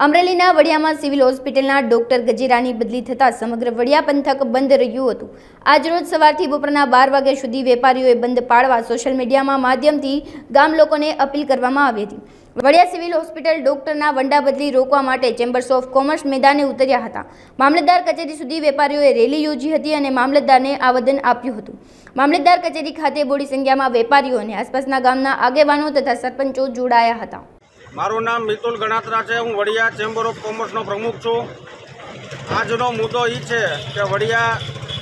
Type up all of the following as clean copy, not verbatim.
અમરેલીના વડિયામાં સિવિલ હોસ્પિટલના ડોક્ટર ગજેરાની બદલી થતાં સમગ્ર વડિયા પંથક બંધ રહ્યું હતું। આજરોજ સવારથી બપોરના 12 વાગ્યા સુધી વેપારીઓએ બંધ પાળવા સોશિયલ મીડિયામાં માધ્યમથી ગામ લોકોને અપીલ કરવામાં આવી હતી। વડિયા સિવિલ હોસ્પિટલ ડોક્ટરના વંડા બદલી રોકવા માટે ચેમ્બર્સ ઓફ કોમર્સ મેદાને ઉતર્યા હતા। મામલતદાર કચેરી સુધી વેપારીઓએ રેલી યોજી હતી અને મામલતદારને આવેદન આપ્યું હતું। મામલતદાર કચેરી ખાતે બોડી સંખ્યામાં વેપારીઓ અને આસપાસના ગામના આગેવાનો તથા સરપંચો જોડાયા હતા। મારું નામ મિતુલ ગણાત્રા છે। હું વડિયા ચેમ્બર ઓફ કોમર્સનો પ્રમુખ છું। આજનો મુદ્દો એ છે કે વડિયા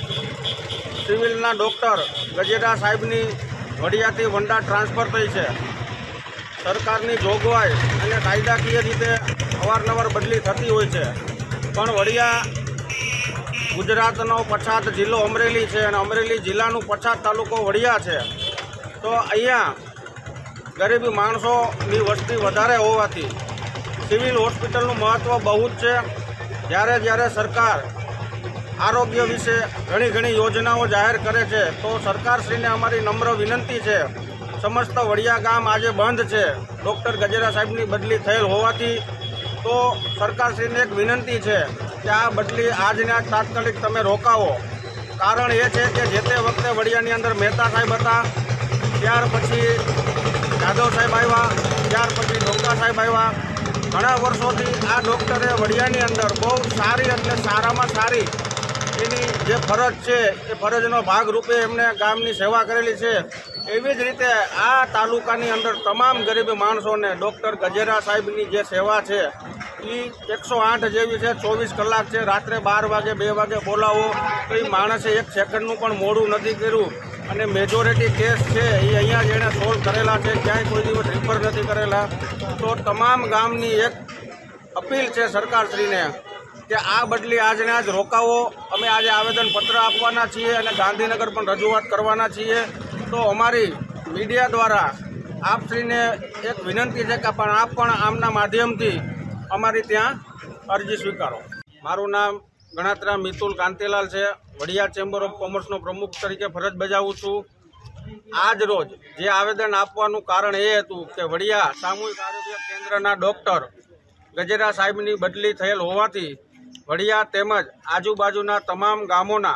સિવિલના ડૉક્ટર ગજેરા સાહેબની વડિયાથી વંડા ટ્રાન્સફર થઈ છે। સરકારની જોગવાઈ અને કાયદાકીય રીતે અવારનવાર બદલી થતી હોય છે, પણ વડિયા ગુજરાતનો પછાત જિલ્લો અમરેલી છે અને અમરેલી જિલ્લાનું પછાત તાલુકો વડિયા છે। તો અહીંયા ગરીબી માણસોની વસ્તી વધારે હોવાથી સિવિલ હોસ્પિટલનું મહત્ત્વ બહુ જ છે। જ્યારે સરકાર આરોગ્ય વિશે ઘણી યોજનાઓ જાહેર કરે છે, તો સરકારશ્રીને અમારી નમ્ર વિનંતી છે, સમસ્ત વડિયા ગામ આજે બંધ છે ડૉક્ટર ગજેરા સાહેબની બદલી થયેલ હોવાથી। તો સરકારશ્રીને એક વિનંતી છે કે આ બદલી આજને આજ તાત્કાલિક તમે રોકાવો। કારણ એ છે કે જે તે વખતે વડિયાની અંદર મહેતા સાહેબ હતા, ત્યાર પછી યાદવ સાહેબ આવ્યા, ત્યાર પછી ડોકા સાહેબ આવ્યા। ઘણા વર્ષોથી આ ડૉક્ટરે વડિયાની અંદર બહુ સારી એટલે સારામાં સારી એની જે ફરજ છે એ ફરજનો ભાગરૂપે એમને ગામની સેવા કરેલી છે। એવી જ રીતે આ તાલુકાની અંદર તમામ ગરીબ માણસોને ડૉક્ટર ગજેરા સાહેબની જે સેવા છે એ 108 જેવી છે, 24 કલાક છે। રાત્રે 12 વાગે 2 વાગે બોલાવો તો એ માણસે એક સેકન્ડનું પણ મોડું નથી કર્યું અને મેજોરિટી કેસ છે એ અહીંયા જેણે સોલ્વ કરેલા છે, ક્યાંય કોઈ દિવસ રિફર નથી કરેલા। તો તમામ ગામની એક અપીલ છે સરકારશ્રીને કે આ બદલી આજને આજ રોકાવો। અમે આજે આવેદનપત્ર આપવાના છીએ અને ગાંધીનગર પણ રજૂઆત કરવાના છીએ। તો અમારી મીડિયા દ્વારા આપશ્રીને એક વિનંતી છે કે પણ આપ પણ આમના માધ્યમથી અમારી ત્યાં અરજી સ્વીકારો। મારું નામ ગણાત્રા મિતુલ કાંતિલાલ છે। વડિયા ચેમ્બર ઓફ કોમર્સનો પ્રમુખ તરીકે ફરજ બજાવું છું। આજ રોજ જે આવેદન આપવાનું કારણ એ હતું કે વડિયા સામૂહિક આરોગ્ય કેન્દ્રના ડૉક્ટર ગજેરા સાહેબની બદલી થયેલ હોવાથી વડિયા તેમજ આજુબાજુના તમામ ગામોના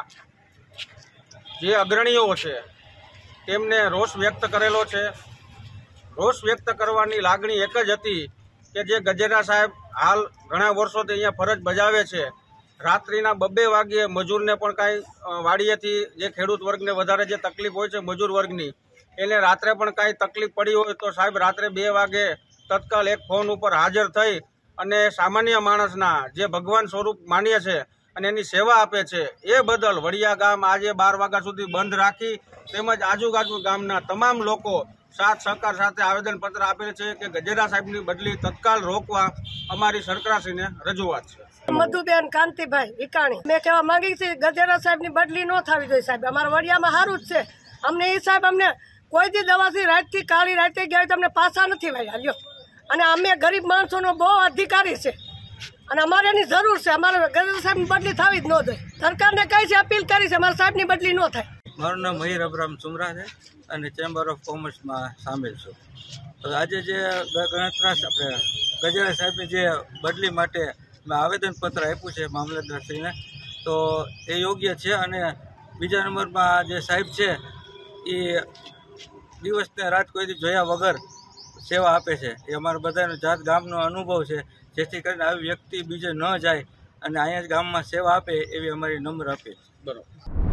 જે અગ્રણીઓ છે તેમને રોષ વ્યક્ત કરેલો છે। રોષ વ્યક્ત કરવાની લાગણી એક જ હતી કે જે ગજેરા સાહેબ હાલ ઘણા વર્ષોથી અહીંયા ફરજ બજાવે છે, રાત્રિના 2 વાગ્યે મજૂરને પણ કાંઈ વાડીએથી જે ખેડૂત વર્ગને વધારે જે તકલીફ હોય છે મજૂર વર્ગની, એને રાત્રે પણ કાંઈ તકલીફ પડી હોય તો સાહેબ રાત્રે 2 વાગે તત્કાલ એક ફોન ઉપર હાજર થઈ અને સામાન્ય માણસના જે ભગવાન સ્વરૂપ માન્ય છે અને એની સેવા આપે છે। એ બદલ વડિયા ગામ આજે 12 વાગ્યા સુધી બંધ રાખી તેમજ આજુબાજુ ગામના તમામ લોકો સાથ સહકાર સાથે આવેદનપત્ર આપેલ છે કે ગજેરા સાહેબની બદલી તત્કાલ રોકવા અમારી સરકારશ્રીને રજૂઆત છે। મધુબેન કાંતિભાઈ વિકાણી મેં કહેવા માંગી છે ગજેરા સાહેબની બદલી ન થવી જોઈએ। સાહેબ અમારા વડિયામાં સારું જ છે, અમને એ સાહેબ અમને કોઈ દી દવાથી રાતથી કાળી રાતે ગયા તમને પાછા નથી વાળ્યા લ્યો, અને અમે ગરીબ માણસોનો બહુ અધિકારી છે અને અમારે એની જરૂર છે। અમારે ગજેરા સાહેબની બદલી થવી જ ન જોઈએ। સરકારને કહી છે, અપીલ કરી છે, અમારા સાહેબની બદલી ન થાય। મારું નામ મહીર અબ્રામ સુમરા છે અને ચેમ્બર ઓફ કોમર્સમાં સામેલ છું। તો આજે જે ગણતરા આપણે ગજેરા સાહેબની જે બદલી માટે મેં આવેદનપત્ર આપ્યું છે મામલતદારશ્રીને, તો એ યોગ્ય છે। અને બીજા નંબરમાં જે સાહેબ છે એ દિવસને રાત કોઈથી જોયા વગર સેવા આપે છે, એ અમારા બધાનો જાત ગામનો અનુભવ છે, જેથી કરીને આવી વ્યક્તિ બીજે ન જાય અને અહીંયા જ ગામમાં સેવા આપે એવી અમારી નમ્ર અપીલ। બરાબર।